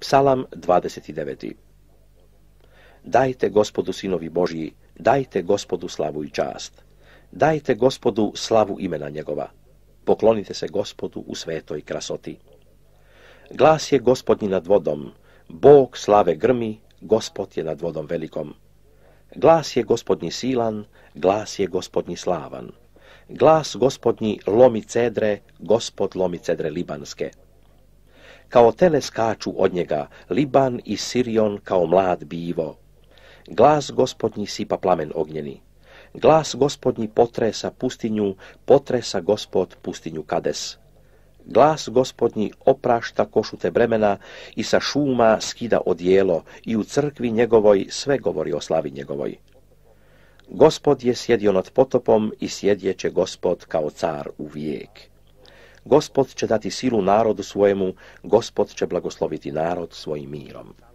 Psalam 29. Dajte Gospodu, sinovi Božji, dajte Gospodu slavu i čast. Dajte Gospodu slavu imena njegova. Poklonite se Gospodu u svetoj krasoti. Glas je Gospodnji nad vodom, Bog slave grmi, Gospod je nad vodom velikom. Glas je Gospodnji silan, glas je Gospodnji slavan. Glas Gospodnji lomi cedre, Gospod lomi cedre libanske. Kao tele skaču od njega Liban i Sirion kao mlad bivo. Glas Gospodnji sipa plamen ognjeni. Glas Gospodnji potresa pustinju, potresa Gospod pustinju Kades. Glas Gospodnji oprašta košute bremena i sa šuma skida odijelo i u crkvi njegovoj sve govori o slavi njegovoj. Gospod je sjedio nad potopom i sjedjet će Gospod kao car u vijek. Gospod će dati silu narodu svojemu, Gospod će blagosloviti narod svojim mirom.